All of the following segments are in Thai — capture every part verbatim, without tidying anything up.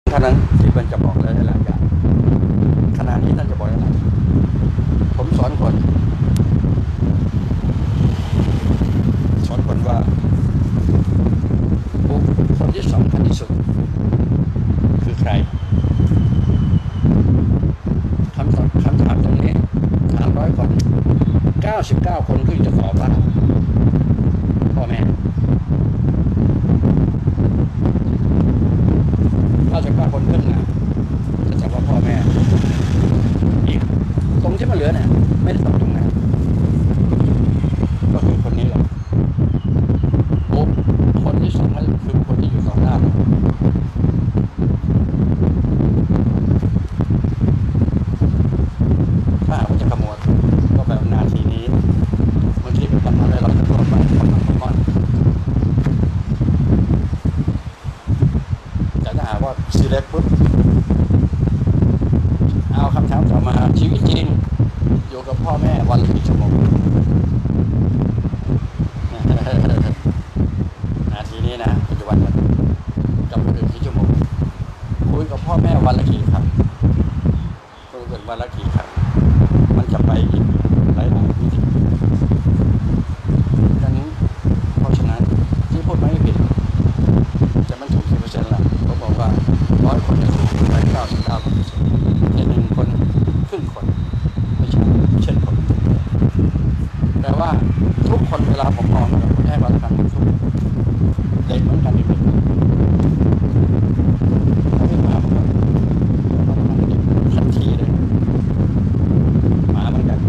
ท่านั้นที่มันจะบอกได้หลายอย่างขณะนี้ท่านจะบอกได้หลายผมสอนคนสอนคนว่าบุคคลที่สำคัญที่สุดคือใครคำตอบคำถามตรงนี้ถามร้อยคนเก้าสิบเก้าคนก็จะตอบว่าพ่อแม่เก้าสิบเก้าคนขึ้นนะจะตอบว่าพ่อแม่อีกตรงที่มันเหลือเนี่ยไม่ได้ตอบตรงไหนก็คือคนนี้แหละบุคคลที่สองคือคนที่อยู่ต่อหน้าเราถ้าหากว่าจะขโมยก็แบบนาทีนี้บางทีเป็นปัญหาอะไรเราจะต้องไปขโมยขโมยแต่ถ้าหากว่าซีเล็กปุ๊บเอาคำถามต่อมาชีวิตจริงอยู่กับพ่อแม่วันละกี่ชั่วโมงนาทีนี้นะปัจจุบันกับคนอื่นกี่ชั่วโมงคุยกับพ่อแม่วันละกี่ครั้งคุยกันวันละกี่ครั้งมันจะไปอีกหลายหลายวิธีดังนั้นเพราะฉะนั้นที่พูดไม่ผิดจะมันถูกกี่เปอร์เซ็นต์ละผมบอกว่าร้อยคนจะถูกไปเก้าสิบเก้าเปอร์เซ็นต์แต่หนึ่งคนครึ่งคนไม่ใช่เช่นคนแต่ว่าทุกคนเวลาผมมองนะผมให้ความสำคัญกับทุกเด็กเหมือนกันเด็กเขาไม่มาผมก็ทันทีเลยมาเหมือนกัน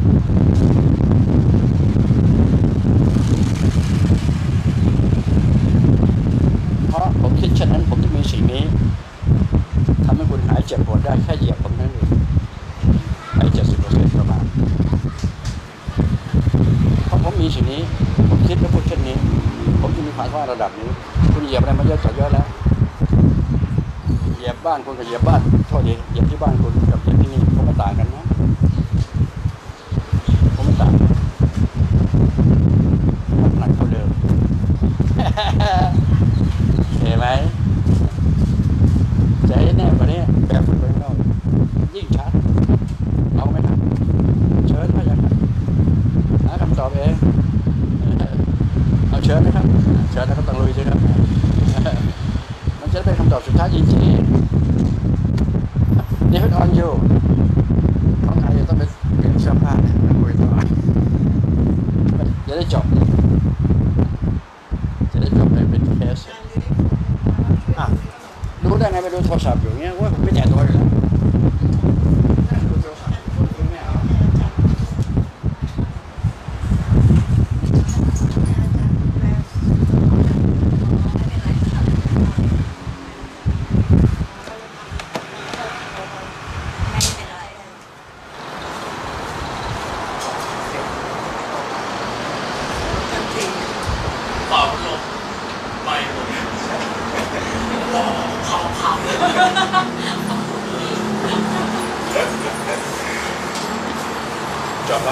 เพราะผมคิดเช่นนั้นผมจะมีสิ่งนี้ทำให้คุณหายเจ็บปวดได้แค่เหยียบผมนั่นเองไปเจ็ดสิบเปอร์เซ็นต์ประมาณเพราะผมมีสิ่งนี้ผมคิดและพูดเช่นนี้ผมจะมีความว่าระดับนี้คุณเหยียบอะไรมาเยอะต่อเยอะแล้วเหยียบบ้านคุณกับเหยียบบ้านโทษดีเหยียบที่บ้านคุณกับเหยียบที่นี่ก็ไม่ต่างกันนะก็ไม่ต่างหนักเท่าเดิมเห็นไหมจะให้แน่กว่านี้แบบฝึกไปข้างนอกยิ่งชัดเอาไม่ทันเชิญพะยะหาคำตอบเองเอาเชิญนะครับเชิญแล้วก็ต้องลุยใช่ครับมันจะเป็นคำตอบสุดท้ายจริงๆนี่คือออนอยู่ห้องไหนจะต้องเป็นเปลี่ยนเสื้อผ้าเนี่ยคุยต่อจะได้จบจะได้จบเลยเป็นเคสอ่ะรู้ได้ไงไปดูโทรศัพท์อยู่เงี้ยว่าผมไม่แจกตัวเลยแล้วจบไหม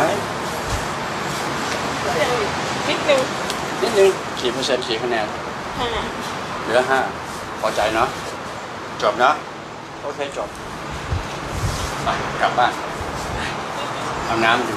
นิดนึงนิดนึงกี่เปอร์เซ็นต์กี่คะแนนห้าเหลือห้าพอใจเนาะจบนะโอเคจบไปกลับบ้านเอาน้ำอยู่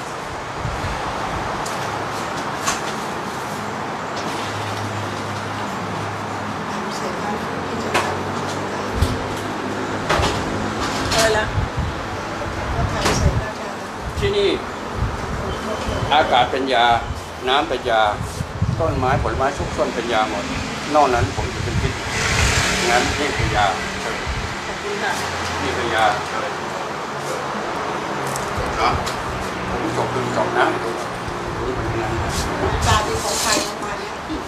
ที่นี่อากาศเป็นยาน้ำเป็นยาต้นไม้ผลไม้ทุกต้นเป็นยาหมดนอกนั้นผมจะเป็นพิษงั้นนี่คือยาเชิญนี่คือยาเชิญเนาะผมจบคือจบนะนี่เป็นนั้นตาดีของใครของมัน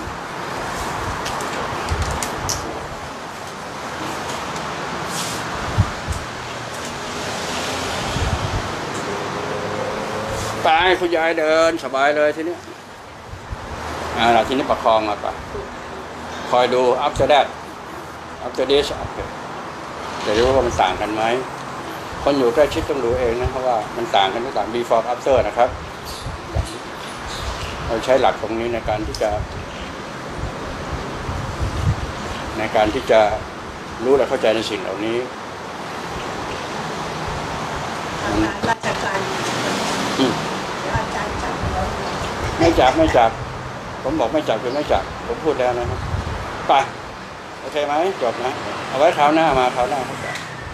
ไปคุณยายเดินสบายเลยทีนี้อ่าทีนี้ประคองมาก่อนคอยดู after that after this จะรู้ว่ามันต่างกันไหมคนอยู่ใกล้ชิดต้องดูเองนะเพราะว่ามันต่างกันต่าง before after นะครับเราใช้หลักตรงนี้ในการที่จะในการที่จะรู้และเข้าใจในสิ่งเหล่านี้ทำงานราชการอืมอาจารย์จับเราไม่จับไม่จับผมบอกไม่จับคือไม่จับผมพูดแล้วนะครับไปโอเคไหมจบนะเอาไว้คราวหน้ามาคราวหน้าเข้าใจ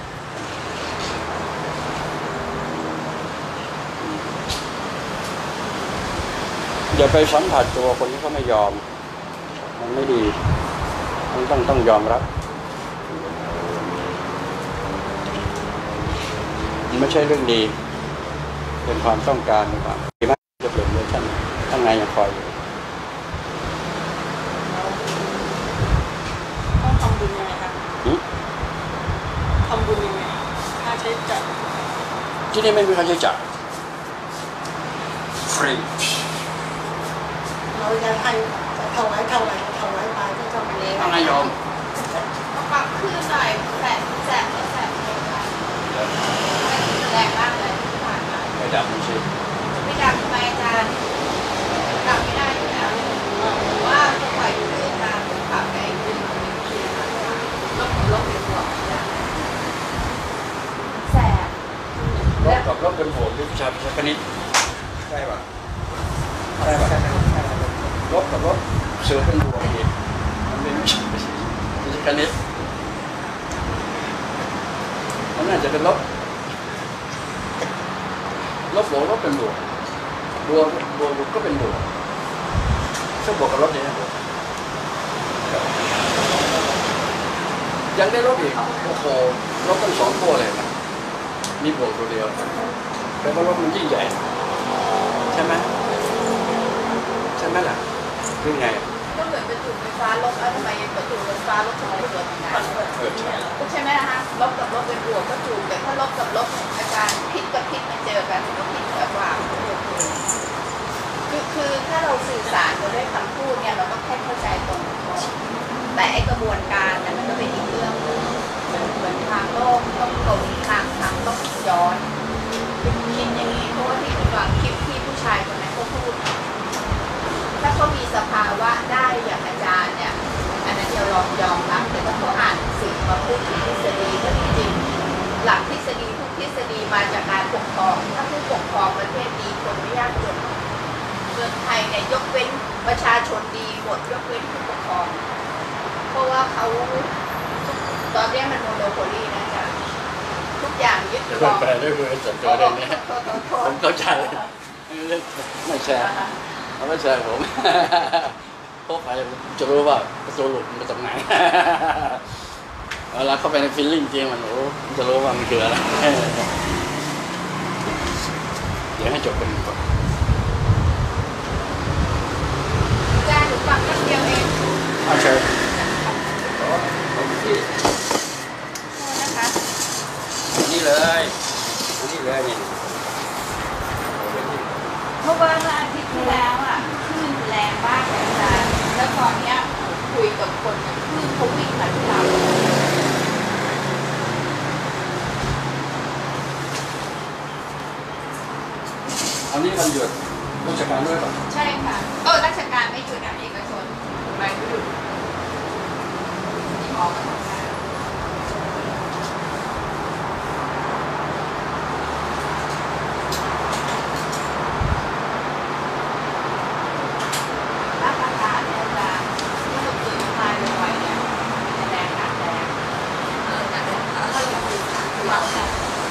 อย่าไปสัมผัสตัวคนที่เขาไม่ยอมมันไม่ดีมันต้องต้องยอมรับมันไม่ใช่เรื่องดีเป็นความต้องการเป็นความดีมากจะเปลี่ยนเวอร์ชันข้างในยังคอยอยู่ต้องทำบุญยังไงคะทำบุญยังไงค่าใช้จ่ายที่นี่ไม่มีค่าใช้จ่ายฟรีเราจะให้จะถวายเท่าไหร่ถวายไปก็ต้องไปเลยต้องนายอมปรับขึ้นหน่อยแสบแสบแสบเลยค่ะแรงมากเลยที่ผ่านมาไม่ดับไม่ใช่ไม่ดับทำไมอาจารย์ดับไม่ได้อยู่แล้วหรือว่าจะปล่อยอยู่เลยอาจารย์ปรับไปขึ้นลบลบเป็นบวกแสบลบกับลบเป็นบวกด้วยวิชาวิชาคณิตใช่ป่ะใช่ป่ะลบกับลบเสือเป็นบวกอีกมันเป็นวิชาวิชาคณิตมันน่าจะเป็นลบลบบวกลบเป็นบวกบวกบวกบวกก็เป็นบวกซึ่งบวกกับลบเนี่ยบวกยังได้ลบอีกโอ้โหลบกันสองตัวเลยนะมีบวกตัวเดียวแต่ว่าลบมันยิ่งใหญ่ใช่ไหมใช่ไหมล่ะคือไงก็เหมือนประจุไฟฟ้าลบแล้วทำไมประจุไฟฟ้าลบทำไมเกิดอย่างนั้นเออใช่ใช่ไหมนะคะลบกับลบเป็นบวกก็ถูกแต่ถ้าลบกับลบอาจารย์พิษกับพิษมาเจอกันก็พิษกับว่าคือคือถ้าเราสื่อสารกันด้วยคำพูดเนี่ยเราก็แค่เข้าใจตรงแต่ไอกระบวนการเนี่ยมันก็เป็นอีกเรื่องนึงเหมือนเหมือนทางโลกต้องตรงทางทางต้องย้อนคิดอย่างนี้เพราะว่าที่ฟังคลิปที่ผู้ชายคนนั้นเขาพูดถ้าเขามีสภาวะได้อย่างอาจารย์เนี่ยอันนั้นเดี๋ยวลองยอมรับแต่ถ้าเขาอ่านสื่อมาพูดถึงทฤษฎีก็จริงหลักทฤษฎีทุกทฤษฎีมาจากการปกครองถ้าผู้ปกครองประเทศดีคนไม่ยากจนเมืองไทยเนี่ยยกเว้นประชาชนดีหมดยกเว้นผู้ปกครองเพราะว่าเขาตอนนี้มันโมโนโพลีนะจ๊ะทุกอย่างยึดครองแปลด้วยมือส่วนตัวเรื่องนี้ผมเข้าใจไม่แชร์เขาไม่แชร์ผมพวกใครจะรู้ว่าประตูหลุดมันมาจากไหนเวลาเข้าไปในฟีลลิ่งจริงมันโอ้จะรู้ว่ามันคืออะไรเดี๋ยวให้จบกันก่อนอาจารย์หนูฟังแป๊บเดียวเองเอาเชิญนะคะนี่เลยนี่เลยนี่เมื่อวันอาทิตย์ที่แล้วอ่ะคลื่นแรงมากเลยอาจารย์แล้วตอนเนี้ยคุยกับคนคลื่นเขาวิ่งมาที่เราอันนี้มันหยุดราชการด้วยป่ะใช่ค่ะเออราชการไม่หยุดนะเอกชนไม่หยุดที่หมอก็ทำได้รับประทานเนี่ยอาจารย์ที่เราตื่นมาไวๆเนี่ยแรงหนักแรงเออหนักแรงถ้าเราตื่นมาเราเนี่ย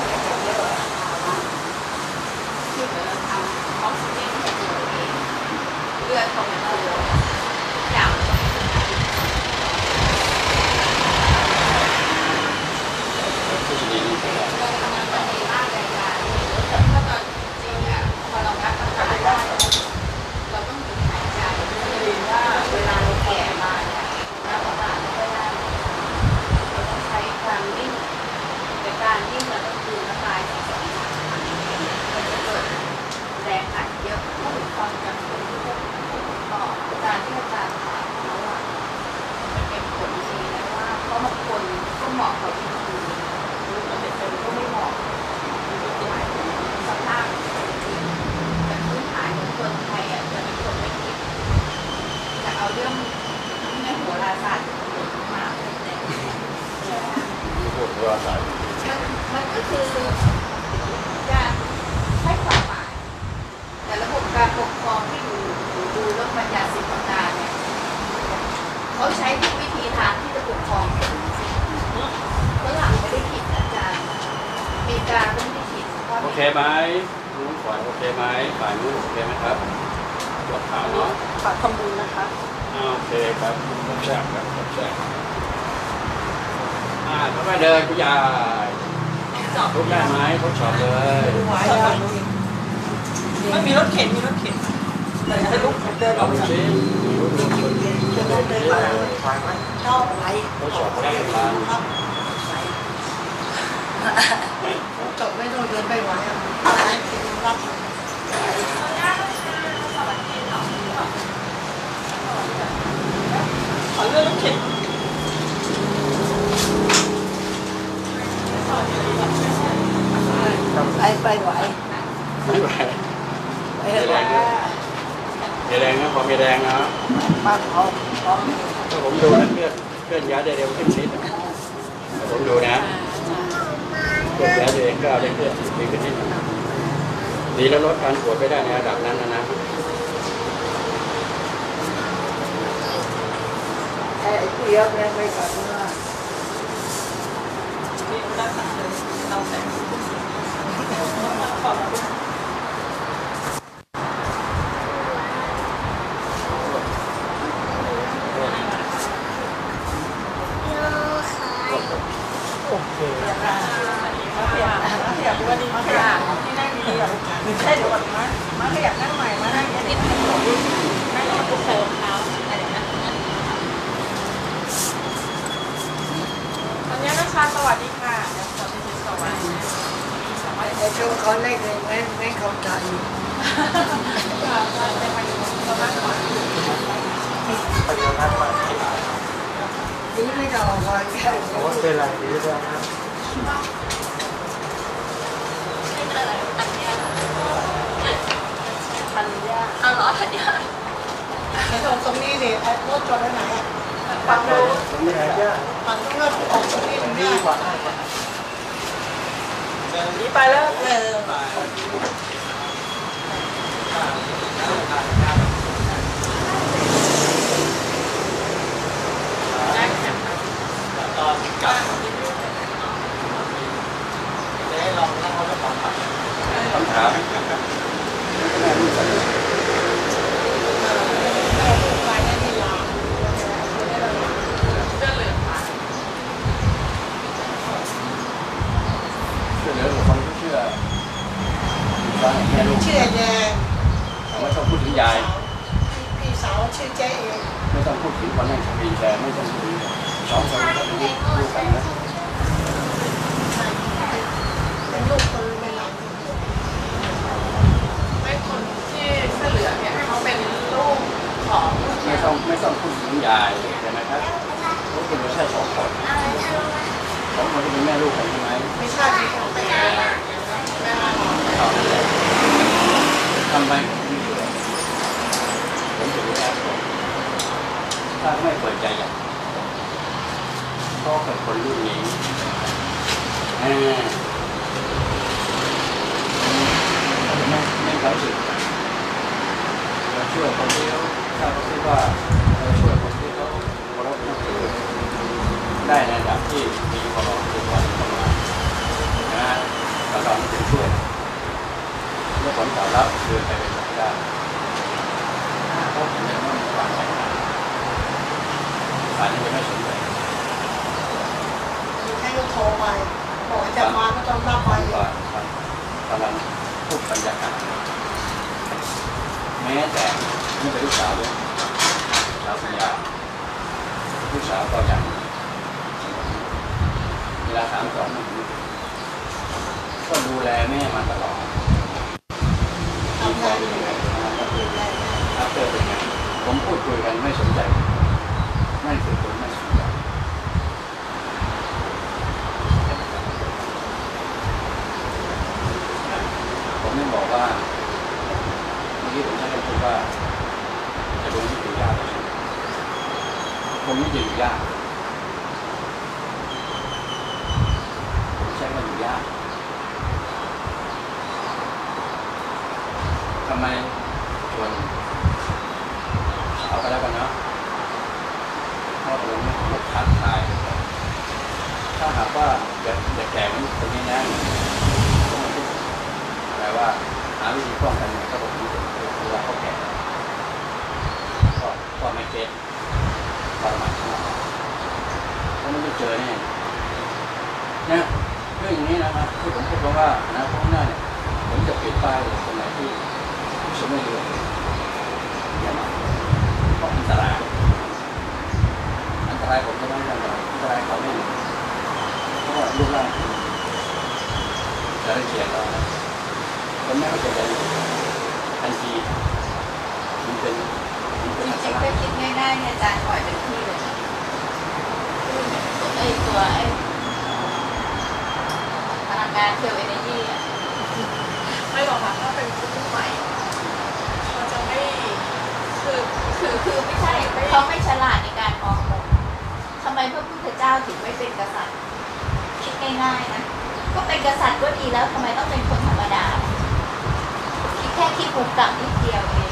คือเหมือนเราทำออกซิเจนให้ตัวเองเลือดของตัวอย่างตัวอาศัยมันมันก็คือการใช้ความหมายแต่ระบบการปกครองที่ดูดูเรื่องปัญญาสิทธิปัญญาเนี่ยเขาใช้ทุกวิธีทางที่จะปกครองฝรั่งไม่ได้ผิดอาจารย์อเมริกาก็ไม่ได้ผิดโอเคไหมรู้ก่อนโอเคไหมฝ่ายนู้นโอเคไหมครับตรวจข่าวเนาะฝากทำบุญนะคะโอเคครับรับแทรกครับรับแทรกอ่าเข้าไปเดินคุณยายลุกได้ไหมทดสอบเลยไหวอ่ะไม่มีรถเข็นมีรถเข็นแต่จะลุกเดินลองดูสิลุกลุกลุกจะเดินเลยว่าชอบไหวทดสอบได้ไหมจบไม่ต้องเดินไปไหวอ่ะรับขอเลื่อนรถเข็นไปไปไหวไม่ไหวไปไหวมีแรงนะพอมีแรงนะบ้านเขาพร้อมถ้าผมดูนะเคลื่อนเคลื่อนย้ายได้เร็วขึ้นนิดผมดูนะเคลื่อนย้ายตัวเองก็ได้เคลื่อนดีขึ้นนิดดีแล้วลดการปวดไปได้ในระดับนั้นนะนะไอ้ผู้เยอะเนี่ยไม่ก่อนว่านี่รักษาเลยเราแต่งขอบคุณโอเคมาขยับมาขยับวันนี้มาขยับที่นั่งดีอ่ะใช่เดี๋ยวก่อนมามาขยับนั่งใหม่มานั่งนิดนึงนั่งปุ๊บใส่รองเท้าอะไรนะตอนนี้นะคะสวัสดีค่ะเดี๋ยวขอเป็นสวัสดีไอ้ช่วงเขาเล่นเองไม่ไม่เข้าใจจะมาอยู่สบายก่อนนี่ไม่ต้องเอาไว้แค่โอ้เป็นไรดีด้วยนะทันยาอ๋อเหรอทันยาตรงตรงนี้ดิไอ้รถจอดไว้ไหนอ่ะปักรถตรงนี้ทันยาปักตรงนั้นออกตรงนี้ตรงนี้กว่านี่ไปแล้วเออตอนกลับจะให้ลองนั่งรถกระป๋องไปคำถามแม่รู้สึกช่วยเหลือคนที่เชื่อฟังแม่ลูกเชื่อแยงไม่ต้องพูดถึงยายพี่สาวชื่อเจ๊เองไม่ต้องพูดถึงคนนั่งสปีนแต่ไม่ต้องพูดถึงสองคนก็เป็นลูกกันนะเป็นลูกคนไม่หลังไม่คนที่เสื้อเหลืองเนี่ยเขาเป็นลูกของไม่ต้องไม่ต้องพูดถึงยายใช่ไหมครับเพราะคุณไม่ใช่สองคนสองคนที่เป็นแม่ลูกกันใช่ไหมไม่ใช่ที่เขาเป็นแม่แม่เอาทำไมผมเชื่อผมถือว่าถ้าไม่เปิดใจอย่างก็เป็นคนรุ่นนี้อ่าไม่ไม่เขาสึกเราช่วยคนที่เขาถ้าเขาคิดว่าเราช่วยคนที่เขาเคารพนับถือได้ในระดับที่มีความรู้สึกว่าทำงานนะเราเราไม่ถึงช่วยเมื่อผลตอบรับคือไปเป็นสัปดาห์เขาเห็นว่ามีความแตกต่างฝ่ายนี้จะไม่สนใจให้ลูกโทรไปบอกจะมาก็ต้องรับไปก่อนกำลังพูดบรรยากาศแม้แต่นี่เป็นลูกสาวด้วยสาวปัญญาลูกสาวก็ยังเวลาถามสอนก็ดูแลแม่มาตลอดทำงานอยู่ไหนก็ดูแลครับเจอเป็นไงผมพูดคุยกันไม่สนใจไม่คือคนไม่สนใจผมไม่บอกว่าเมื่อกี้ผมใช้คำพูดว่าจะลงที่อยู่ยากผมไม่อยู่ยากไมชวนสาวกันแล้วกันเนาะเพราะผมไม่ท้าทายถ้าหากว่าอยากอยากแก่เหมือนคนนี้นะก็ไม่ได้แปลว่าหาวิธีป้องกันเนี่ยก็บอกที่เวลาเขาแก่ก็ก็ไม่เก็ตทรมานขนาดนั้นเพราะมันไม่เจอเนี่ยเนี่ยเรื่องอย่างนี้นะครับที่ผมพูดว่านะเพราะหน้าเนี่ยผมจะเปลี่ยนป้ายตรงไหนที่ผมไม่รู้อย่ามาเพราะอันตรายอันตรายผมจะไม่อันตรายอันตรายเขาไม่เพราะว่ารูปร่างจะได้เขียนเราคนไม่เข้าใจกันทันทีมันเป็นมันเป็นจอันตริงๆราก็ยคิดง่ายๆเนี่ยอาจารย์ปล่อยเป็นที่เลยนะตัวไอ้ตัวไอ้พลังงานเทลเอเนจีอ่ะไม่หรอกค่ะถ้าเป็นคนรุ่นใหม่มันจะไม่คือคือคือไม่ใช่เขาไม่ฉลาดในการมองมุมทำไมพระพุทธเจ้าถึงไม่เป็นกษัตริย์คิดง่ายๆนะก็เป็นกษัตริย์ก็ดีแล้วทำไมต้องเป็นคนธรรมดาคิดแค่คิดมุมกลับนิดเดียวเอง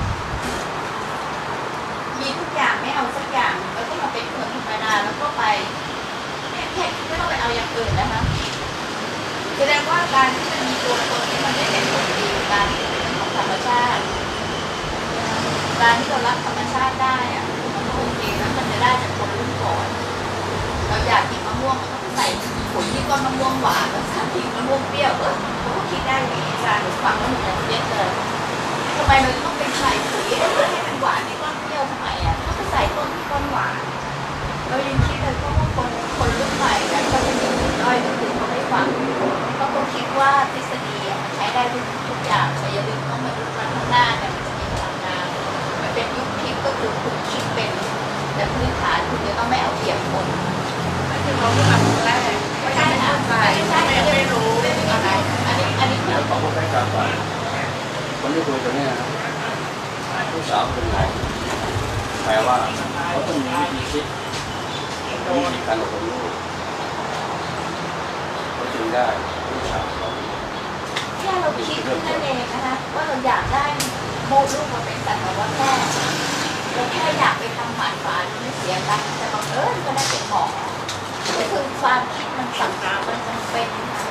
มีทุกอย่างไม่เอาสักอย่างแล้วก็มาเป็นคนธรรมดาแล้วก็ไปเนี่ยแค่ไม่ต้องไปเอาอย่างอื่นนะคะแสดงว่าการที่มันมีตัวตนที่มันไม่เป็นผลดีการที่เป็นเรื่องของธรรมชาติการที่เรารับธรรมชาติได้อะมันก็โอเคแล้วมันจะได้จากคนรุ่นก่อนเราอยากกินมะม่วงมันก็ใส่ผลที่ก้นมะม่วงหวานแล้วใส่มะม่วงเปรี้ยวเออเขาก็คิดได้อย่างนี้อาจารย์ฟังแล้วเหมือนกันเยอะเลยทำไมเราต้องเป็นใส่ปุ๋ยเพื่อให้มันหวานที่ก้นเปรี้ยวทำไมอ่ะก็ไปใส่ต้นที่ก้นหวานเรายังคิดเลยเพราะว่าคนคนรุ่นใหม่เนี่ยเขาจะมีจุดด้อยก็คือเขาไม่ฟังเขาคงคิดว่าทฤษฎีมันใช้ได้ทุกทุกอย่างแต่อย่าลืมต้องมาดูมันข้างหน้าเนี่ยมันจะมีพลังงานมันเป็นยุคทิพย์ก็คือคุณคิดเป็นแต่พื้นฐานคุณจะต้องไม่เอาเปรียบคนไม่ถึงเราที่แบบแรกไม่ได้เข้าใจไม่ไม่รู้อะไรอันนี้อันนี้คือขอพูดให้การก่อนคนที่คุยตัวนี้นะผู้สาวเป็นหมอแปลว่าเขาต้องมีวิธีคิดวิธีการอบรมลูกเขาจึงได้ผู้สาวเขาแค่เราคิดนั่นเองนะคะว่าเราอยากได้โมลูกมาเป็นสัตวแพทย์เราแค่อยากไปทำหมันฝานไม่เสียตังค์แต่บังเอิญก็ได้เป็นหมอก็คือความคิดมันสำคัญมันจำเป็น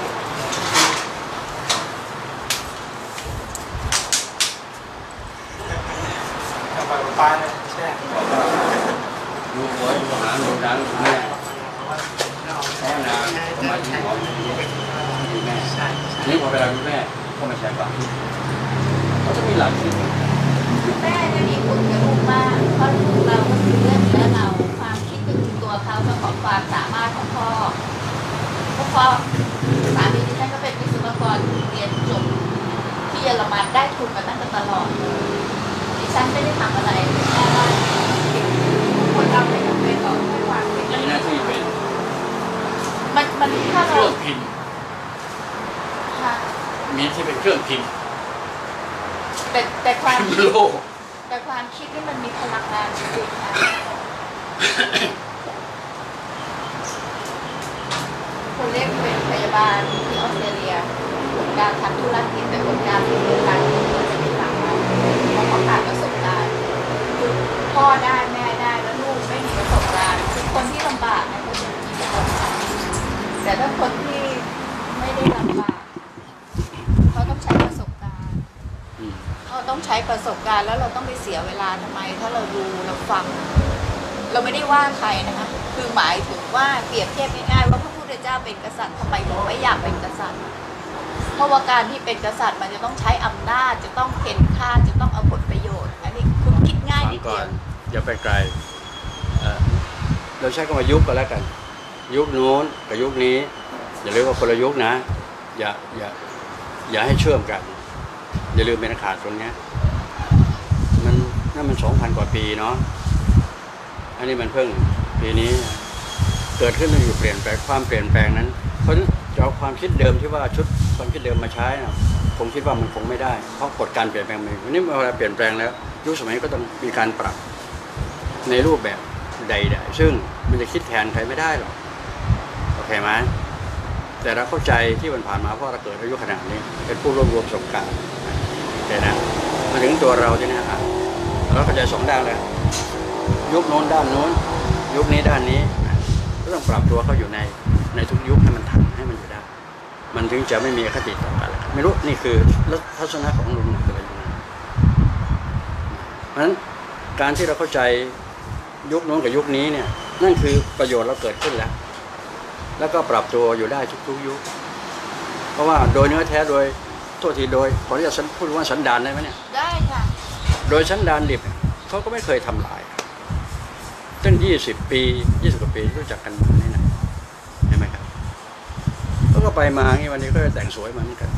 ทำไปป้าเนี่ยแช่บอกว่าดูหัวดูหางดูดังดูแม่แช่นาก็มาที่หมอดูแม่นี่พอเวลาดูแม่ก็ไม่ใช่ป่ะเขาจะมีหลักคิดแม่เนี่ยมีผลกับลูกมากเพราะลูกเราก็คือเรื่องเนื้อเราความคิดก็คือตัวเขาเรื่องของความสามารถของพ่อเพราะพ่อสามีดิฉันก็เป็นวิศวกรเรียนจบที่เยอรมันได้ทุนมาตั้งแต่ตลอดดิฉันไม่ได้ทำอะไรแค่ว่าคนทำไม่จำเป็นต่อให้ความคิดมีหน้าที่เป็นมันมันถ้าเคเรารื่องพิมพ์ค่ะมีที่เป็นเครื่องพิมพ์แต่แต่ความพิมพ์คิดโลกแต่ความคิดนี่มันมีพลังงานจริงๆนะคนเล็กเป็นพยาบาลที่ออสเตรเลียผลการทำธุรกิจแต่ผลการเรียนการเงินก็จะไม่ต่างกันเพราะเขาผ่านประสบการณ์คือพ่อได้แม่ได้แล้วลูกไม่มีประสบการณ์คือคนที่ลำบากเนี่ยเขาจะมีประสบการณ์แต่ถ้าคนที่ไม่ได้ลำบากเขาต้องใช้ประสบการณ์อืมเราต้องใช้ประสบการณ์แล้วเราต้องไปเสียเวลาทำไมถ้าเราดูเราฟัง เราไม่ได้ว่าใครนะคะคือหมายถึงว่าเปรียบเทียบง่ายๆว่าพระพุทธเจ้าเป็นกษัตริย์ทำไมถึงไม่อยากเป็นกษัตริย์เพราะว่าการที่เป็นกษัตริย์มันจะต้องใช้อำนาจจะต้องเข็นฆ่าจะต้องเอาผลประโยชน์อันนี้คุณคิดง่ายฟังนิดก่เดีอยนวอย่าไปไกลเอ่อเราใช้คำว่ายุคก็แล้วกัน ยุคนู้นกับยุคนี้ อย่าเรียกว่าคนละยุคนะ อย่าอย่าอย่าให้เชื่อมกัน อย่าลืมเป็นขาดตรงเนี้ยมันนั่นมันสองพันกว่าปีเนาะอันนี้มันเพิ่งปีนี้เกิดขึ้นแล้วอยู่เปลี่ยนแปลงความเปลี่ยนแปลงนั้นเพราะจะเอาความคิดเดิมที่ว่าชุดความคิดเดิมมาใช้นะผมคิดว่ามันคงไม่ได้เพราะกฎการเปลี่ยนแปลงมันวันนี้เวลาเปลี่ยนแปลงแล้วยุคสมัยก็ต้องมีการปรับในรูปแบบใดๆซึ่งมันจะคิดแทนใครไม่ได้หรอกโอเคไหมแต่เราเข้าใจที่มันผ่านมาเพราะเราเกิดอายุขนาดนี้เป็นผู้รวบรวมประสบการณ์โอเคนะมาถึงตัวเราที่นี่อ่ะเราเข้าใจสองด้านแล้วยุคโน้นด้านโน้นยุคนี้ด้านนี้ก็ต้องปรับตัวเข้าอยู่ในในทุกยุคให้มันทันให้มันอยู่ได้มันถึงจะไม่มีคติต่อกันไม่รู้นี่คือทัศนะของลุงคืออะไรอย่างนั้นเพราะฉะนั้นการที่เราเข้าใจยุคโน้นกับยุคนี้เนี่ยนั่นคือประโยชน์เราเกิดขึ้นแล้วแล้วก็ปรับตัวอยู่ได้ทุกๆยุคเพราะว่าโดยเนื้อแท้โดยโทษทีโดยขออนุญาตพูดว่าสันดานได้ไหมเนี่ยได้ค่ะโดยสันดานดิบเขาก็ไม่เคยทำลายตั้งยี่สิบปียี่สิบกว่าปีรู้จักกันมานี่นะเห็นไหมครับเขาก็ไปมางี้วันนี้ก็แต่งสวยมาเหมือนกัน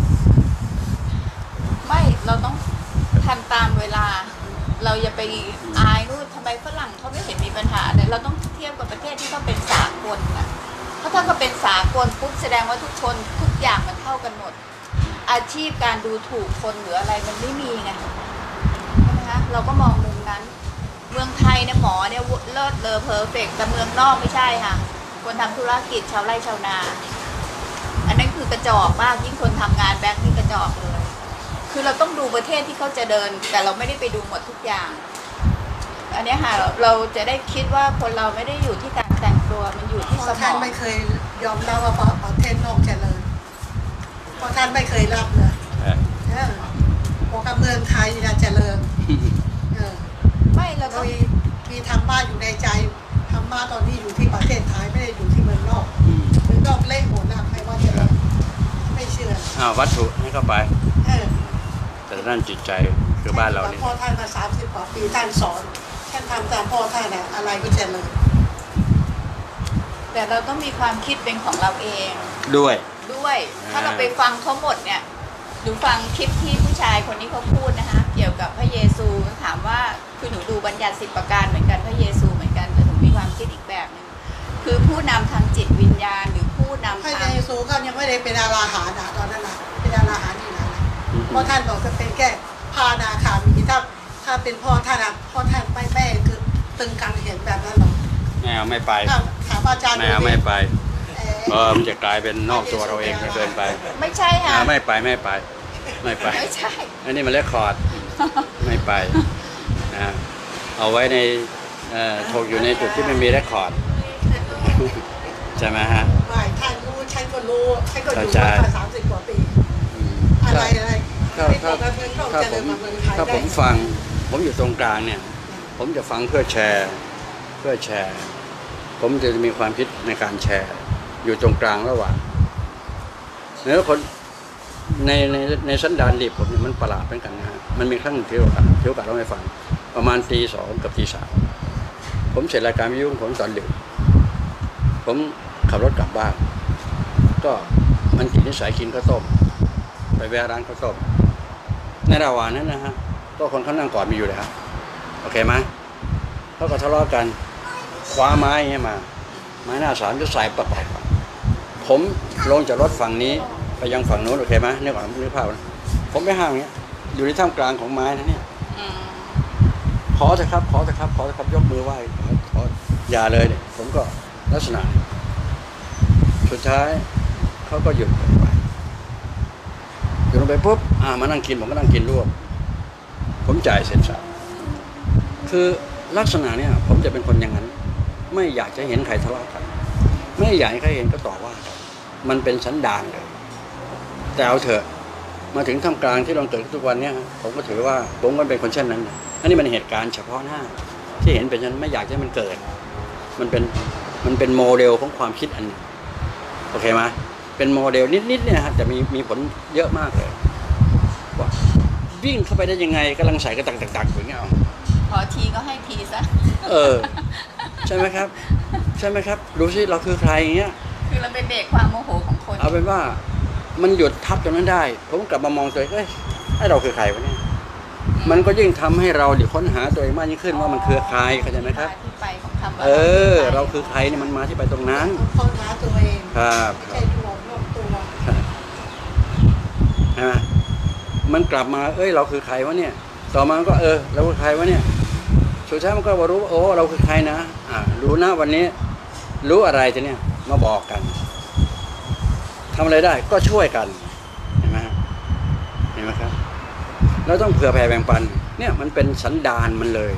ไม่เราต้องทำตามเวลาเราอย่าไปอายนู่นทำไมฝรั่งเขาไม่เห็นมีปัญหาเลยเราต้องเทียบกับประเทศที่เขาเป็นสากลนะเพราะถ้าเขาเป็นสากลปุ๊บแสดงว่าทุกคนทุกอย่างมันเท่ากันหมดอาชีพการดูถูกคนหรืออะไรมันไม่มีไงใช่ไหมคะเราก็มองมุมนั้นเมืองไทยเนี่ยหมอเนี่ยเลิศเลอเพอร์เฟกต์แต่เมืองนอกไม่ใช่ค่ะคนทำธุรกิจชาวไร่ชาวนาอันนั้นคือกระจอกมากยิ่งคนทำงานแบงค์นี่กระจอกเลยคือเราต้องดูประเทศที่เขาจะเดินแต่เราไม่ได้ไปดูหมดทุกอย่างอันนี้ค่ะเราจะได้คิดว่าคนเราไม่ได้อยู่ที่การแต่งตัวมันอยู่ที่สมองท่านไม่เคยยอมรับว่าประเทศนอกเจริญเพราะท่านไม่เคยรับเลยบอกกับเมืองไทยจะเจริญไม่เราก็มีมีธรรมะอยู่ในใจธรรมะตอนนี้อยู่ที่ประเทศไทยไม่ได้อยู่ที่เมืองนอกเมืองนอกเล่หมดนะใครว่าเจริญไม่เชื่ออ้าววัตถุนี่เข้าไปแต่ด้านจิตใจคือบ้านเราเนี่ยพ่อท่านมาสามสิบกว่าปีท่านสอนท่านทำตามพ่อท่านน่ะอะไรก็เจริญแต่เราต้องมีความคิดเป็นของเราเองด้วยด้วยถ้าเราไปฟังเขาหมดเนี่ยหนูฟังคลิปที่ผู้ชายคนนี้เขาพูดนะคะเกี่ยวกับพระเยซูถามว่าคือหนูดูบัญญัติสิบประการเหมือนกันพระเยซูเหมือนกันแต่หนูมีความคิดอีกแบบนึงคือผู้นำทางจิตวิญญาณหรือผู้นำพระเยซูเขายังไม่ได้เป็นอาราหานะตอนนั้นนะเป็นอาราหานี่นะเพราะท่านบอกจะเป็นแค่พานาคามีถ้าถ้าเป็นพ่อท่านอะพ่อท่านไม่แม่คือตึงกันเห็นแบบนั้นหรอกแม่ไม่ไปถามอาจารย์แม่ไม่ไปเออมันจะกลายเป็นนอกตัวเราเองเกินไปไม่ใช่ค่ะไม่ไปไม่ไปไม่ไปไม่ใช่อันนี้มันเรคคอร์ดไม่ไปนะเอาไว้ในถกอยู่ในจุดที่ไม่มีเรคคอร์ดใช่ไหมฮะไม่ท่านรู้ฉันก็รู้ฉันก็อยู่มาสามสิบกว่าปีอะไรอะไรถ้าถ้าถ้าผมถ้าผมฟังผมอยู่ตรงกลางเนี่ยผมจะฟังเพื่อแชร์เพื่อแชร์ผมจะมีความคิดในการแชร์อยู่ตรงกลางระหว่างเนื้อคนในในในสันดานดิบผมเนี่ยมันประหลาดเหมือนกันนะฮะมันมีครั้งที่โอกาสที่โอกาสเราให้ฟังประมาณตีสองกับตีสามผมเสร็จรายการวิทยุผมตอนดึกผมขับรถกลับบ้านก็มันกินนิสัยกินข้าวต้มไปแวะร้านข้าวต้มในระหว่างนั้นนะฮะก็คนเขานั่งกอดมีอยู่เลยครับโอเคไหมเขาก็ทะเลาะกันคว้าไม้เงี้ยมาไม้หน้าสามจะใส่ปะปะผมลงจากรถฝั่งนี้ไปยังฝั่งโน้นโอเคไหมนึกออกนึกภาพนะผมไม่ห้ามเงี้ยอยู่ในท่ามกลางของไม้นะเนี่ยขอเถอะครับขอเถอะครับขอเถอะครับยกมือไหว้ขอขออย่าเลยเนี่ยผมก็ลักษณะสุดท้ายเขาก็หยุดไปหยุดลงไปปุ๊บอ่ามานั่งกินผมก็นั่งกินร่วมผมจ่ายเสร็จสับคือลักษณะเนี่ยผมจะเป็นคนอย่างนั้นไม่อยากจะเห็นใครทะเลาะกันไม่อยากให้ใครเห็นก็ต่อว่ากันมันเป็นสันดานเลยแต่เอาเถอะมาถึงท่ามกลางที่เราเกิดทุกวันเนี่ยผมก็ถือว่าผมก็เป็นคนเช่นนั้นอันนี้มันเหตุการณ์เฉพาะหน้าที่เห็นเป็นฉันไม่อยากให้มันเกิดมันเป็นมันเป็นโมเดลของความคิดอันนึงโอเคไหมเป็นโมเดลนิดๆเนี่ยฮะแต่มีมีผลเยอะมากเลยว่าวิ่งเข้าไปได้ยังไงกำลังใส่กระตักตักๆอย่างเงี้ยพอทีก็ให้ทีซะเออใช่ไหมครับใช่ไหมครับดูสิเราคือใครอย่างเงี้ยคือเราไปเบรกความโมโหของคนเอาเป็นว่ามันหยุดทับตรงนั้นได้ผมกลับมามองตัวเองเอ้ยให้เราคือใครวะเนี่ยมันก็ยิ่งทำให้เราดิค้นหาตัวเองมากยิ่งขึ้นว่ามันคือใครเข้าใจไหมครับเออเราคือใครเนี่ยมันมาที่ไปตรงนั้นค้นหาตัวเองครับไม่ใช่ตัวรอบตัวใช่ไหมมันกลับมาเอ้ยเราคือใครวะเนี่ยต่อมาก็เออเราคือใครวะเนี่ยสุดท้ายมันก็รู้ว่าโอ้เราคือใครนะอ่ารู้นะวันนี้รู้อะไรจะเนี่ยมาบอกกันทำอะไรได้ก็ช่วยกันเห็นไหมเห็นไหมครับแล้วต้องเผื่อแผ่แบ่งปันเนี่ยมันเป็นสันดานมันเลย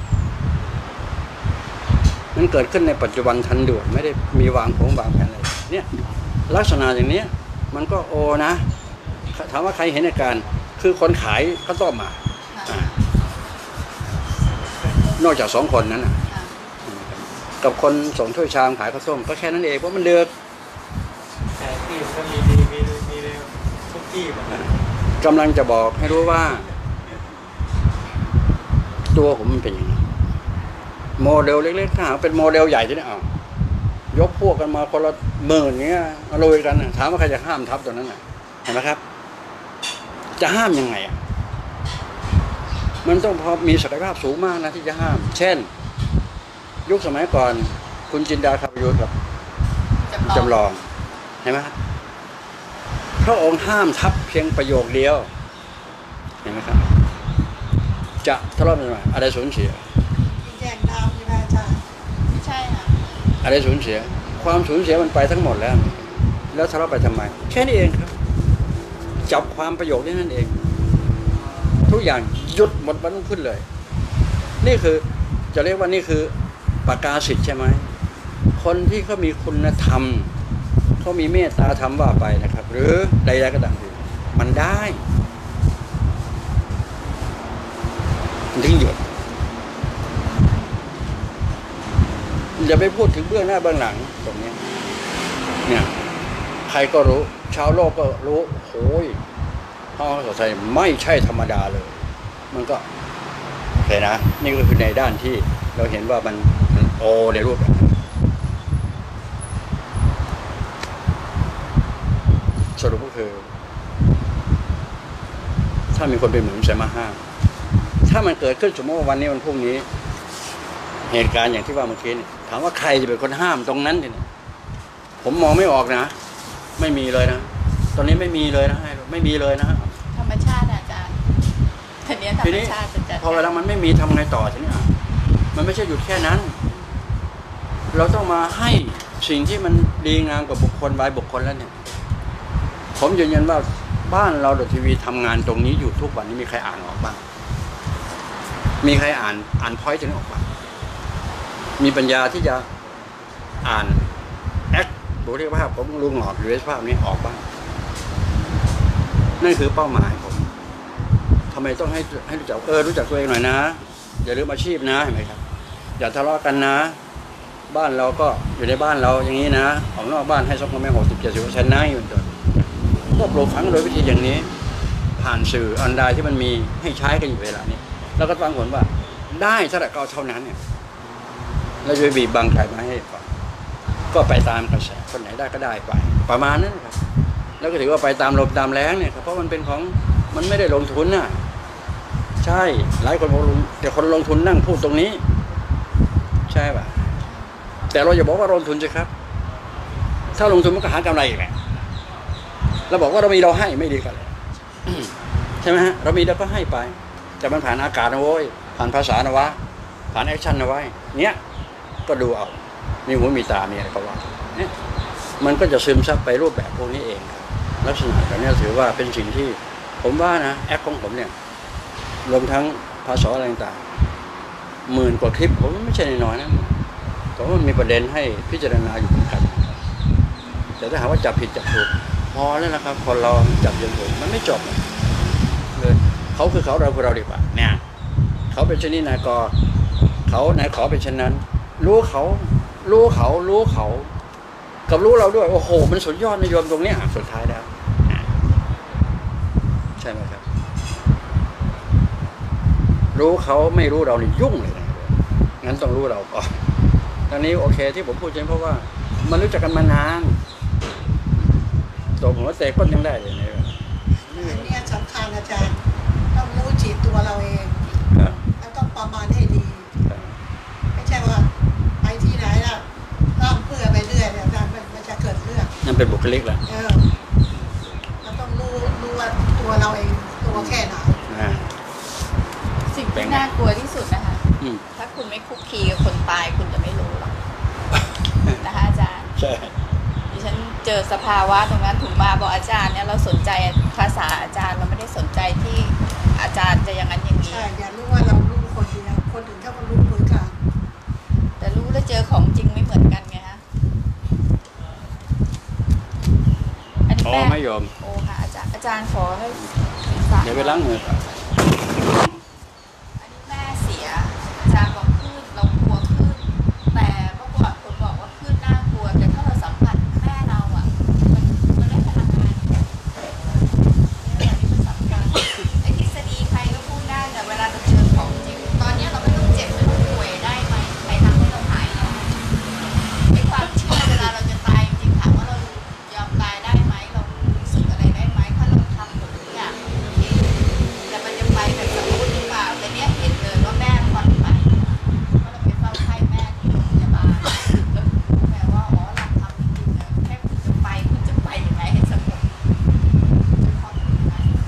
มันเกิดขึ้นในปัจจุบันทันด่วนไม่ได้มีวางผงวางแผนอะไรเนี่ยลักษณะอย่างนี้มันก็โอนะถามว่าใครเห็นอาการคือคนขายก็ต้มมานอกจากสองคนนั้นนะกับคนส่งถ้วยชามขายข้าวต้มก็แค่นั้นเองเพราะมันเลือกแต่ที่ก็มีดีมีมีทุกที่กำลังจะบอกให้รู้ว่าตัวผมมันเป็นอย่างนี้โมเดลเล็กๆถ้าเป็นโมเดลใหญ่ที่นี่เอายกพวกกันมาคนละหมื่นเงี้ยมาลุยกันถามว่าใครจะห้ามทับตัวนั้นน่ะเห็นไหมครับจะห้ามยังไงอ่ะมันต้องพอมีศักยภาพสูงมากนะที่จะห้ามเช่นยุคสมัยก่อนคุณจินดาคำยุทธกับจำลองเห็นไหมพระองค์ห้ามทับเพียงประโยคเดียวเห็นไหมครับจะทะเลาะกันมาอะไรสูญเสียแยกน้ำใช่ไหมอาจารย์ไม่ใช่ค่ะอะไรสูญเสียความสูญเสียมันไปทั้งหมดแล้วแล้วทะเลาะไปทำไมแค่นี้เองครับจับความประโยคนี้นั่นเองทุกอย่างหยุดหมดบรรลุขึ้นเลยนี่คือจะเรียกว่านี่คือปากกาศิษย์ใช่ไหมคนที่เขามีคุณธรรมเขามีเมตตาธรรมว่าไปนะครับหรือใดๆก็ตามมันได้ถึงหยุดอย่าไปพูดถึงเบื้องหน้าเบื้องหลังตรงนี้เนี่ยใครก็รู้ชาวโลกก็รู้โอ้ยพระสัตย์ไม่ใช่ธรรมดาเลยมันก็โอเคนะนี่ก็คือในด้านที่เราเห็นว่ามันมันโอในรูปแบบสรุปก็คือถ้ามีคนไปหมุนใส่มาห้ามถ้ามันเกิดขึ้นสมมติว่าวันนี้วันพรุ่งนี้เหตุการณ์อย่างที่ว่าเมื่อกี้นี่ถามว่าใครจะเป็นคนห้ามตรงนั้นทีนี้ผมมองไม่ออกนะไม่มีเลยนะตอนนี้ไม่มีเลยนะไม่มีเลยนะธรรมชาติอาจารย์ทีนี้ธรรมชาติจะพอเวลามันไม่มีทำไงต่อทีนี้มันไม่ใช่หยุดแค่นั้นเราต้องมาให้สิ่งที่มันดีงามกับบุคคลบายบุคคลแล้วเนี่ยผมยืนยันว่าบ้านเราโดยทีวีทำงานตรงนี้อยู่ทุกวันนี้มีใครอ่านออกบ้างมีใครอ่านอ่านพอยต์ตรงนี้ออกบ้างมีปัญญาที่จะอ่านแอคบุคลิกภาพของลุงหลอดหรือสภาพนี้ออกบ้างนั่นคือเป้าหมายผมทำไมต้องให้ให้รู้จักเออรู้จักตัวเองหน่อยนะอย่าลืมอาชีพนะเห็นไหมครับอย่าทะเลาะกันนะบ้านเราก็อยู่ในบ้านเราอย่างนี้นะออกนอกบ้านให้สักประมาณหกสิบเจ็ดสิบเปอร์เซ็นต์นะอยู่จนก็ปลูกฝังโดยวิธีอย่างนี้ผ่านสื่อออนไลน์ที่มันมีให้ใช้กันอยู่เวลานี้แล้วก็ฟังผลว่าได้เท่าไหร่ก็เท่านั้นเนี่ยเราจะบีบบังใครมาให้ฟังก็ไปตามกระแสคนไหนได้ก็ได้ไปประมาณนั้นครับแล้วก็ถือว่าไปตามลมตามแรงเนี่ยเพราะมันเป็นของมันไม่ได้ลงทุนน่ะใช่หลายคนลงแต่คนลงทุนนั่งพูดตรงนี้ใช่ป่ะแต่เราอย่าบอกว่าลงทุนสิครับถ้าลงทุนมันก็หากำไรอีกแหละเราบอกว่าเรามีเราให้ไม่ดีกันเลยใช่ไหมฮะเรามีเราก็ให้ไปแต่มันผ่านอากาศนะโว้ยผ่านภาษานะวะผ่านแอคชั่นนะไว้เนี้ยก็ดูเอามีหูมีตามีอะไรก็ว่าเนี่ยมันก็จะซึมซับไปรูปแบบพวกนี้เองลักษณะแบบนี้ถือว่าเป็นสิ่งที่ผมว่านะแอคของผมเนี่ยรวมทั้งภาษาอะไรต่างหมื่นกว่าคลิปผมไม่ใช่น้อยนะแต่ว่ามันมีประเด็นให้พิจารณาอยู่เหมือนกันแต่ถ้าหากว่าจับผิดจับถูกพอแล้วนะครับคนเราจับจนถูกมันไม่จบเลยเขาคือเขาเราคือเราดีกว่าเนี่ยเขาเป็นชนิดนายกเขานายขอเป็นเช่นนั้นรู้เขารู้เขารู้เขากับรู้เราด้วยโอ้โหมันสุดยอดนิยมตรงนี้สุดท้ายแล้วใช่ไหมครับรู้เขาไม่รู้เรานี่ยุ่งเลยนะงั้นต้องรู้เราก่อนตอนนี้โอเคที่ผมพูดจริงเพราะว่ามันรู้จักกันมานานตัวผมว่าเตะก้นยังได้เลยเนี่ยอันนี้สำคัญอาจารย์ต้องรู้จิตตัวเราเองแล้วต้องประมาณให้ดีไม่ใช่ว่าไปที่ไหนล่ะร่ำเพื่อไปเรื่อยแล้วมันจะเกิดเรื่องนั่นเป็นบุคลิกแหละเออเราต้องรู้รู้ว่าตัวเราเองตัวแค่ไหนสิ่งที่น่ากลัวที่สุดนะคะถ้าคุณไม่คุกคีกับคนตายคุณจะไม่รู้หรอกนะคะอาจารย์ใช่ดิฉันเจอสภาวะตรงนั้นถึงมาบอกอาจารย์เนี่ยเราสนใจภาษาอาจารย์เราไม่ได้สนใจที่อาจารย์จะอย่างนั้นอย่างนี้ใช่อย่ารู้ว่าเรารู้คนเดียวคนอื่นเขาก็รู้เหมือนกันแต่รู้แล้วเจอของจริงไม่เหมือนกันไงฮะอันนี้อ๋อแม่ไม่ยอมโอ้ค่ะอาจารย์อาจารย์ขอให้ฝากเดี๋ยวไปล้างมือก่อนอันนี้แม่เสียอาจารย์บอกคลื่นเรากลัวคลื่นแต่เมื่อก่อนคนบอกว่าคลื่นน่ากลัวแต่ถ้าเราสัมผัสแม่เราอ่ะมันมันได้พลังงานเนี่ยอันนี้มันสำคัญไอ้ทฤษฎีใครก็พูดได้แต่เวลาเราเจอของจริงตอนนี้เราไม่ต้องเจ็บไม่ต้องป่วยได้ไหมใครทำให้เราหายได้ไอ้ความเชื่อเวลาเราจะตายจริงๆถามว่าเรายอมตายได้ไหมเรารู้สึกอะไรได้ไหมถ้าเราทำหมดทุกอย่างแต่มันจะไปแบบสมมติหรือเปล่าแต่เนี้ยเห็นเลยว่าแม่คอนไปเพราะเราไปเฝ้าไข้แม่ที่โรงพยาบาลแล้วรู้แม่ว่าอ๋อหลักทำจริงๆนะแค่คุณจะไปคุณจะไปยังไงให้สงบคอนไป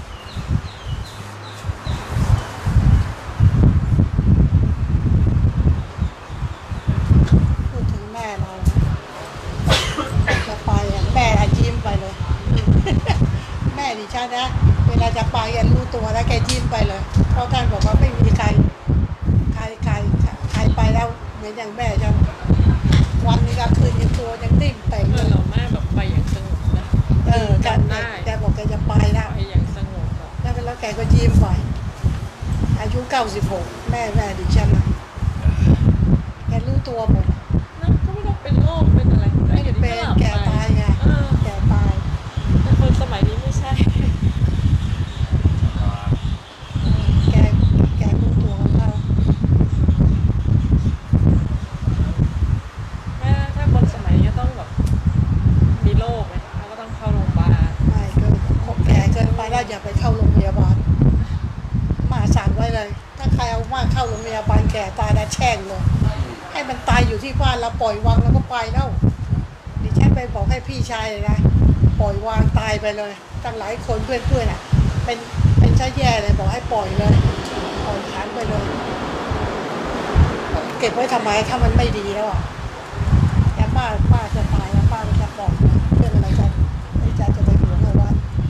พูดถึงแม่เราจะไปอ่ะแม่อายิ้มไปเลย แม่ดิฉันนะเวลาจะไปแกรู้ตัวแล้วแกยิ้มไปเลยเพราะท่านบอกว่าไม่มีใครใครใครใครไปแล้วเหมือนอย่างแม่ฉันวันนี้ก็คืนยังตัวยังติ้มเป่งเอเลอย เราแม่แบบไปอย่างสงบนะเออแกจำได้แกบอกแกจะไปแล้วไปอย่างสงบอะแล้วแล้วแกก็ยิ้มไปอายุเก้าสิบหกแม่แม่ดิฉันนะแกรู้ตัวหมดนั่นก็ไม่ต้องเป็นโรคเป็นอะไรไม่ได้เป็นแกตายไงเออแกตายแต่คนสมัยนี้ไม่ใช่แกแกรู้ตัวของเขาแม่ถ้าคนสมัยนี้ต้องแบบมีโรคไหมเขาก็ต้องเข้าโรงพยาบาลไม่ก็แก่เกินไปแล้วอย่าไปเข้าโรงพยาบาลมาสั่งไว้เลย ถ้าใครเอามาเข้าโรงพยาบาลแก่ตายแล้วแช่งเลยให้มันตายอยู่ที่บ้านเราปล่อยวางแล้วก็ไปแล้วดิฉันไปบอกให้พี่ชายเลยนะปล่อยวางตายไปเลยตั้งหลายคนเพื่อนๆอ่ะเป็นเป็นชาแย่เลยบอกให้ปล่อยเลยปล่อยขันไปเลยเก็บไว้ทำไมถ้ามันไม่ดีแล้วอ่ะแต่ป้าป้าจะตายแล้วป้าก็จะปล่อยเรื่องอะไรกันไม่จะจะไปหวงเอาไว้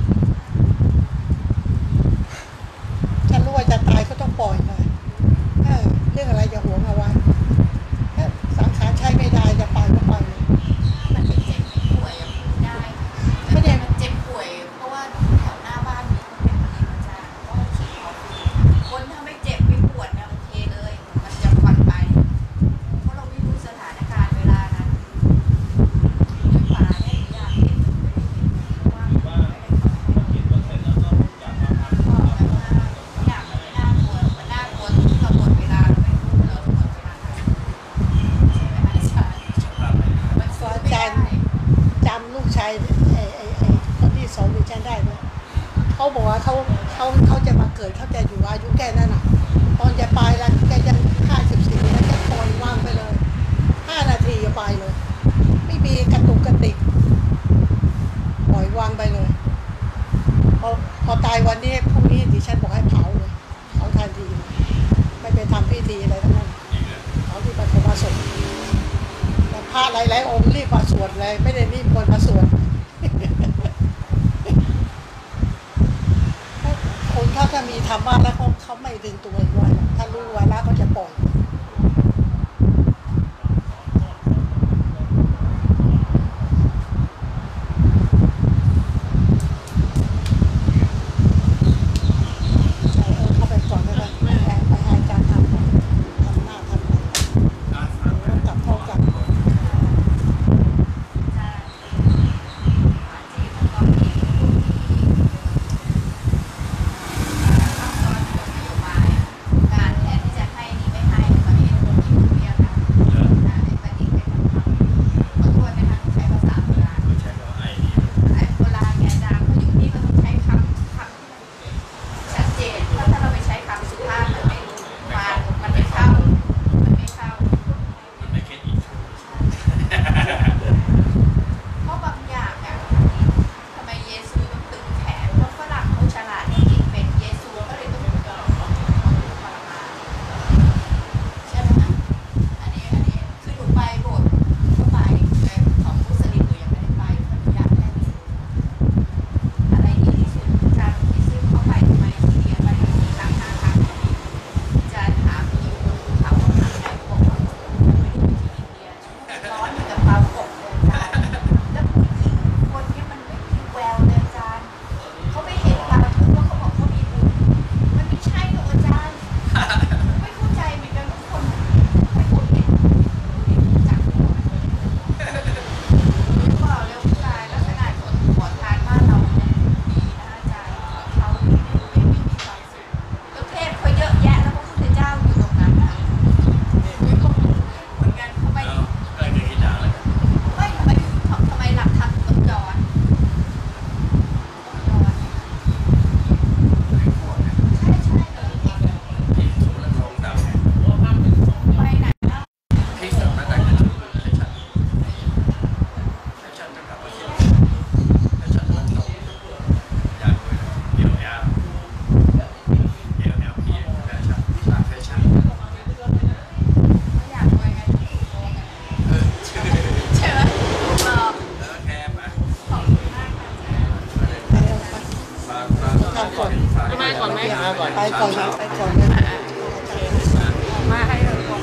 ฉันรู้ว่าจะตายก็ต้องปล่อยเลยเออเรื่องอะไรจะหวงเอาไว้ถ้าสังขารใช้ไม่ได้จะไปก็ไปเลยมันเป็นเจ็บป่วยอะพูดได้ไม่ได้มันเจ็บป่วยเพราะว่าแถวหน้าบ้านมีคนเป็นมะเร็งอาจารย์เพราะว่าฉีดเขาฟรีคนถ้าไม่เจ็บไม่ปวดเนี่ยโอเคเลย มันจะผ่อนไปเพราะเราไม่รู้สถานการณ์เวลานั้นในป่าเนี่ยอยากเห็นไม่ได้เห็นเพราะว่าไม่ได้เข้าไปก็แบบว่าอยากมันไม่น่ากลัวมันน่ากลัวตรงที่เราหมดเวลาเราไม่รู้เราหมดเวลาไหนใช่ไหมคะอาจารย์มันสู้ไม่ได้จำลูกชายไอ้ไอ้ไอ้คนที่สองดิฉันได้ไหมเขาบอกว่าเขาเขาเขาจะมาเกิดเขาจะอยู่อายุแค่นั้นน่ะ ตอนจะไปแล้วแกยังห้าสิบสี่แล้วจะปล่อยว่างไปเลยห้านาทีจะไปเลย ไม่มีกระตุกกระติกปล่อยวางไปเลยพอพอตายวันนี้พรุ่งนี้ดิฉันบอกให้เผาเลยเผาทันทีเลยไม่ไปทำพิธีอะไรทั้งนั้นเผาที่ปฐมศพแต่พระหลายๆองค์รีบมาสวดเลย ไม่ได้รีบคนมาสวด คนเขาถ้ามีธรรมะแล้วเขาเขาไม่ดึงตัวเองไว้หรอกถ้ารู้ไว้แล้วเขาจะปล่อยใช่เออเข้าไปก่อนแล้วกันไปให้ไปให้การทำทำหน้าทำอะไรแล้วกลับเข้ากลับการแทนที่จะให้ก่อนมาก่อนไหมมาก่อนไปก่อนนะไปก่อนเลยมาให้เราก่อน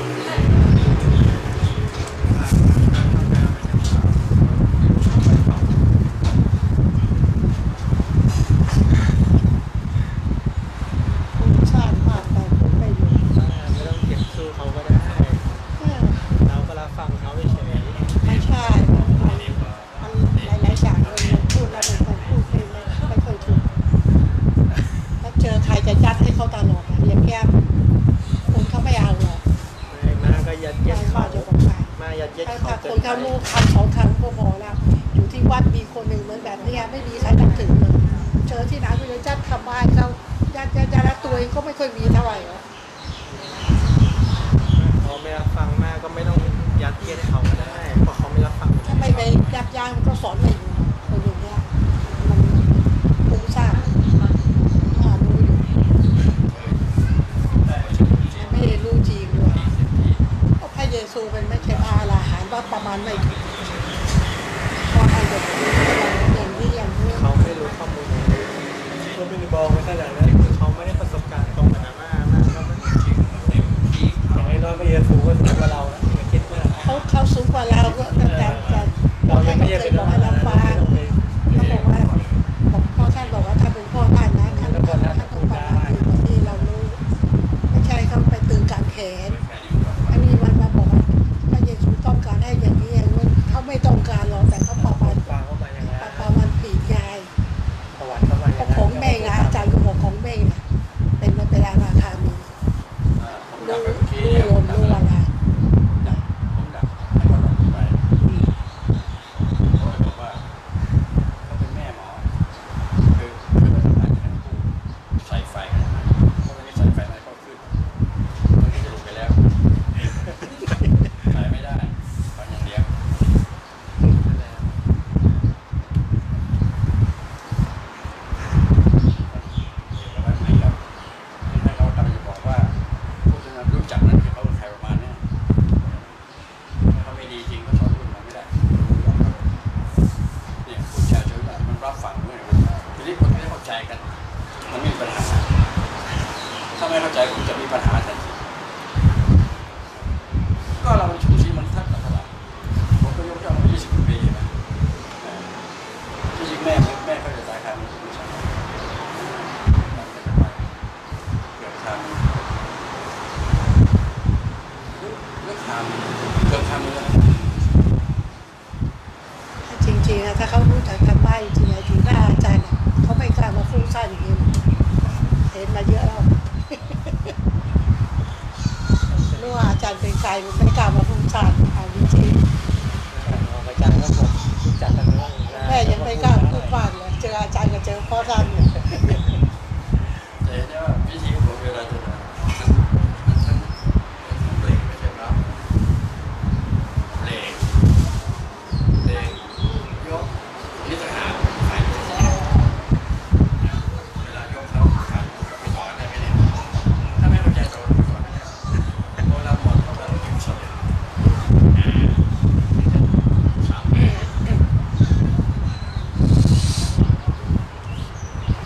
ชาติมากไปผมไม่อยู่ไม่ต้องเก็บสู้เขาก็ได้ เราก็รับฟังเขาเฉยไม่ใช่มันหลายๆอย่างเลยพูดแล้วมันพูดไม่ไม่ค่อยถูกถ้าเจอใครจะยัดให้เขาตลอดนะอย่างแก้มคนเขาไม่เอาหรอกๆมาก็ยัดเยียดไม่เขาว่าจะบอกใครมายัดเยียดถ้าเขาถ้าคนเขารู้คำสองคำก็พอแล้วอยู่ที่วัดมีคนหนึ่งเหมือนแบบนี้ไม่มีใครนับถือเลยเจอที่ไหนก็จะจัดคำบ้านเขายัดยัดยัดแล้วตัวเองก็ไม่ค่อยมีเท่าไหร่หรอกเขาไม่รับฟังมากก็ไม่ต้องยัดเยียดให้เขาก็ได้เพราะเขาไม่รับฟังถ้าไม่ไปยัดยั้งก็สอนไม่อยู่คนอย่างเงี้ยมันฟุ้งซ่านอ่านรู้อยู่ไม่ได้รู้จริงด้วยเพราะพระเยซูเป็นไม่ใช่พระอรหันต์ว่าประมาณไม่ถึงพอท่านจะพูดอย่างนี้อย่างนี้เขาไม่รู้ข้อมูลเขาไม่ได้บอกไว้ขนาดนั้นเขาไม่ได้ประสบการณ์ตรงขนาดนั้นมากเขาไม่อย่างน้อยพระเยซูก็สูงกว่าเรานะอย่าคิดว่าเขาเขาสูงกว่าเราก็แต่แต่แต่เรายังไม่เคได้ยเป็นบอกให้เราฟังเขาบอกว่าบอกพ่อท่านบอกว่าท่านเป็นพ่อท่านนะท่านท่านท่านต้องฟังอยู่ที่เรารู้ไม่ใช่เขาไปตึงการแขนอันนี้มันมาบอกว่าพระเยซูต้องการให้อย่างนี้อย่างนู้นเขาไม่ต้องการหรอกแต่เขาประมาณฟังเข้ามาอย่างนั้นประมาณปีกยายประวัติเข้ามาอย่างนั้นของแม่นะอาจารย์ก็บอกของแม่นะเป็นมันเป็นอาณาคามีผมรู้ดับไปเมื่อกี้รู้เนี่ยโยมรู้อะไรดับผมดับให้เขาดับไปเขาเลยบอกว่าเขาเป็นแม่หมอคือคือมันทำงานอย่างนั้นใส่ไฟกันนะเพราะวันนี้ใส่ไฟมันก็ขึ้นมันก็จะหลุดไปแล้วใส่ไม่ได้ฟันอย่างเดียวแล้วมันไม่เราให้เขาตั้งใจบอกว่าผู้ที่รู้จักนั้นคือเขาเป็นใครประมาณเนี้ยถ้าเขาไม่ดีจริงก็สอนรุ่นมาไม่ได้เนี่ยผู้ชายชนนั้นมันรับฟังด้วยทีนี้คนไม่เข้าใจกันมันมีปัญหาถ้าไม่เข้าใจคุณจะมีปัญหาทันทีก็เรามันชูชีมันทักกับตลาดผมก็ยกย่องมายี่สิบปีนะที่จริงแม่แม่เขาจะตายคามือไม่ใช่เกิดคามือเลือกคามือเกิดคามือจริงๆนะถ้าเขารู้จักทำไมจริงๆอยู่หน้าอาจารย์น่ะเขาไม่กล้ามาฟุ้งซ่านอย่างนี้เห็นมาเยอะแล้วรู้ว่าอาจารย์เป็นใครมันไม่กล้ามาฟุ้งซ่านเอาจริงอาจารย์ก็บอกรู้จักกันบ้างๆแม่ยังไม่กล้าพูดบ้างเลยเจออาจารย์ก็เจอพ่อท่านเนี่ยแต่เนี่ยว่าวิธีของผมเวลาจะมันมันทั้งทั้งเบรกไม่ใช่ครับเบรกเบรกยกนี่ต่างหากไฟไม่ใช่เวลายกเขาขาดไปต่อได้ไหมเนี่ยถ้าไม่เข้าใจตัวไปก่อนพอเราหมดเราต้องอยู่เฉยสาม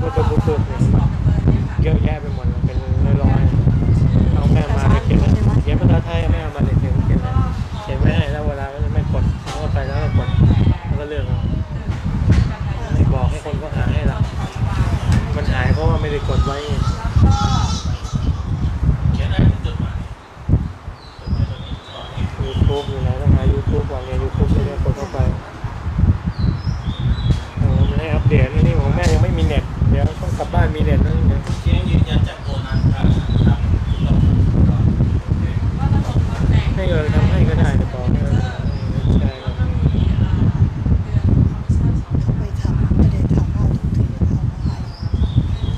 ปุ๊บปุ๊บปุ๊บปุ๊บเยอะแยะไปหมดเป็นร้อยๆเอาแม่มาเขียนเขียนภาษาไทยแม่มาเขียนเขียนเขียนไม่ให้แล้วเวลาไม่กดเขาก็ไปแล้วก็กดแล้วก็เลือกไม่บอกให้คนก็หาให้ละมันหายเพราะว่าไม่ได้กดไว้ยูทูบอยู่ไหนต้องหายูทูบก่อนเนี่ยยูทูบไม่ได้กดเข้าไปมันให้อัปเดตนี่ของแม่ยังไม่มีเน็ตเดี๋ยวต้องกลับบ้านมีเน็ตนั่นเองเชียงยืนยันจากโบนัสครับให้เออทำให้ก็ได้แต่บอกให้ใช่ไม่ทำไม่ได้ทำเอาทุกทีเอามาให้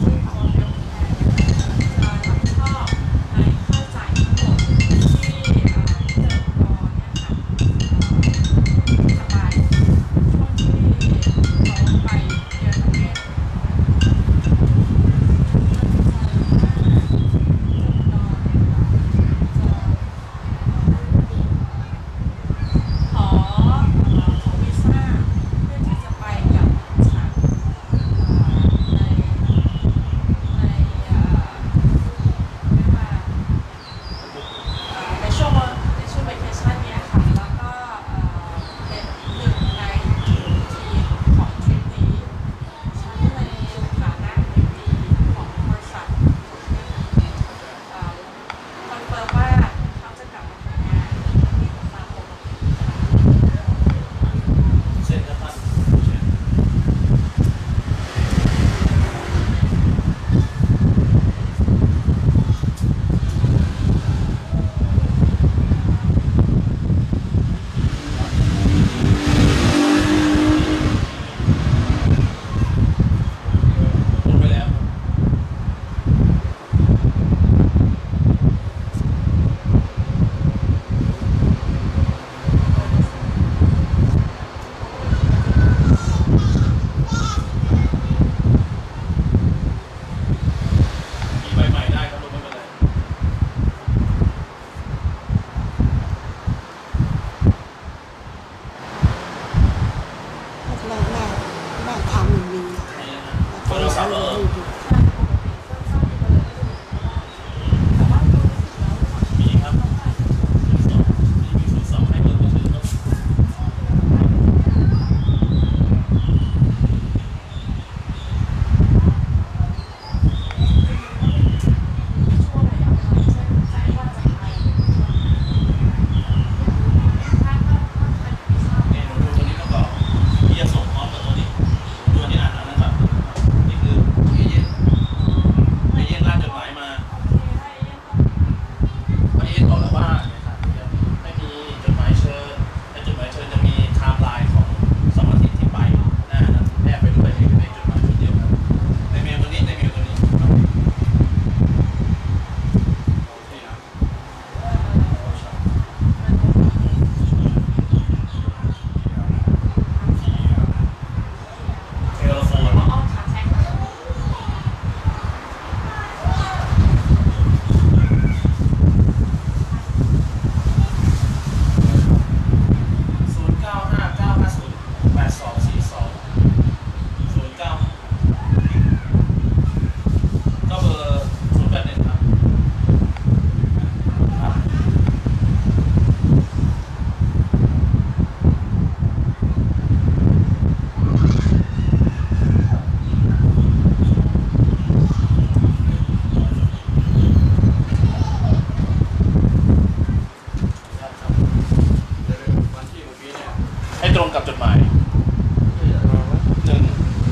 ตรงกับจดหมายหนึ่ง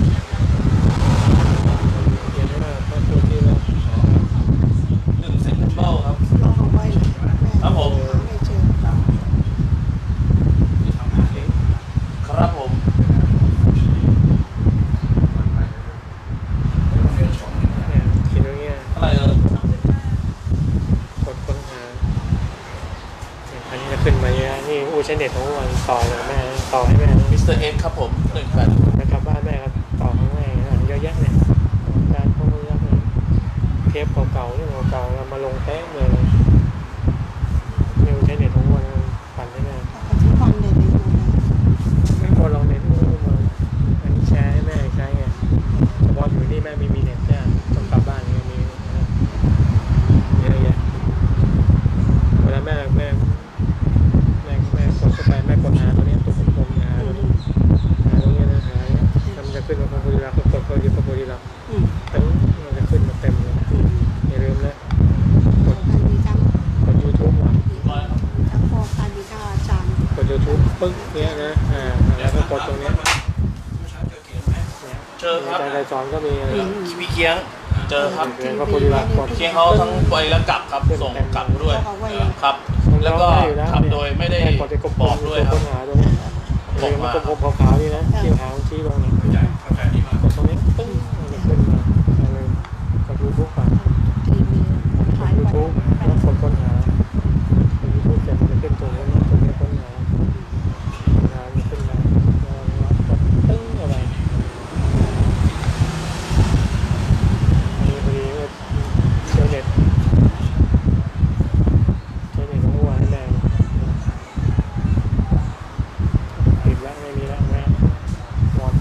หนึ่งเซนเบิลครับลองเอาไว้แม่ครับผมไม่เจอครับผมคิดว่าเงี้ยอะไรเออกดค้นหาอันนี้จะขึ้นมาเยอะนี่อู้ใช้เน็ตทั้งวันต่อเลยแม่ต่อให้แม่มิสเตอร์เอ็กครับผมหนึ่งแปดแล้วกลับบ้านแม่ก็ต่อข้างในเยอะแยะเลยการพวกเรื่องเทปเก่าๆนี่เก่าๆเรามาลงแท้เลยนี่ใช้เน็ตทั้งวันปั่นให้แม่เอาทุกวันเลยในดูนะไม่พอลองเน็ตอู้มาอันนี้แชร์ให้แม่ใช้ไงเฉพาะอยู่นี่แม่มีขึ้นมาพระโพธิรักษ์ก็กดเข้าที่พระโพธิรักษ์อืมตึ้งมันจะขึ้นมาเต็มเลยอืมอย่าลืมนะขอการดีทั้งกด YouTube อ่ะทั้งพ่อการดีทั้งอาจารย์กด YouTube ปึ๊กเนี้ยนะอ่าแล้วก็กดตรงเนี้ยเนี่ยเจอครับอาจารย์ไกรสอนก็มีอะไรพี่เคียง เจอครับเรียนพระโพธิรักษ์กดเคียงเขาทั้งไปแล้วกลับครับ ส่งกลับด้วยเอาไว้ครับ แล้วก็ทำโดยไม่ได้กดไอ้กลมๆบอกด้วยครับค้นหาตรงนี้เรียนมันกลมๆขาวๆนี่นะที่หางชี้ลงเนี่ยกดตรงนี้ปึ้งมันจะขึ้นมาอย่าลืมกด YouTube ก่อนทีมีกหาดยไป YouTube แล้วกดค้นหากด YouTube เสร็จมันจะขึ้นตรงนี้ตรงนี้ค้นหาค้นหามันขึ้นมาแล้วเรากดตึ้งอะไรอันนี้พอดีว่าเชื่อเน็ตเชื่อเน็ตของเมื่อวานนี่แรงปิดแล้วไม่มีแล้วแม่หมด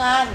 กัน